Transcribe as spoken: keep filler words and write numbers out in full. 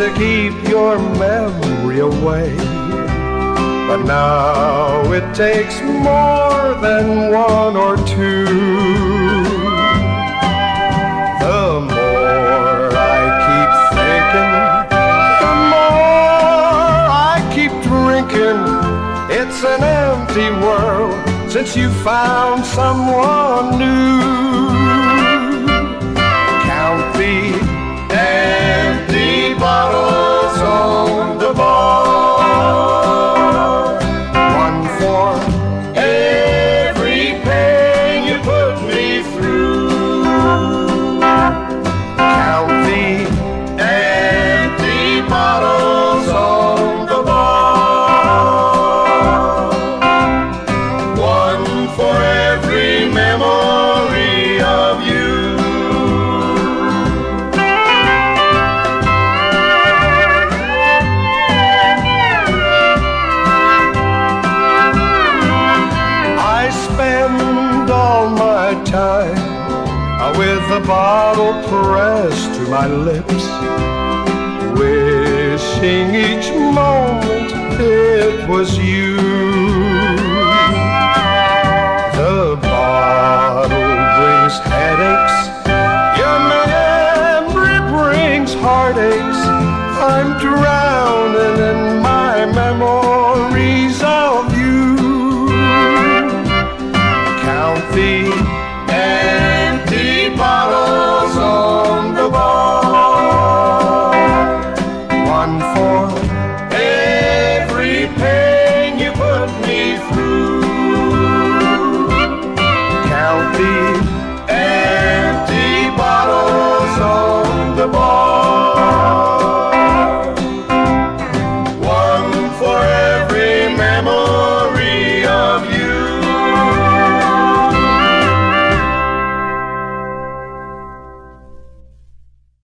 to keep your memory away. But now it takes more than one or two. The more I keep thinking, the more I keep drinking. It's an empty world since you found someone new. Count the empty bottles on the bar, one for every pain you put me through. Count the empty bottles on the bar, one for every memory of you. Spend all my time with the bottle pressed to my lips, wishing each moment it was you.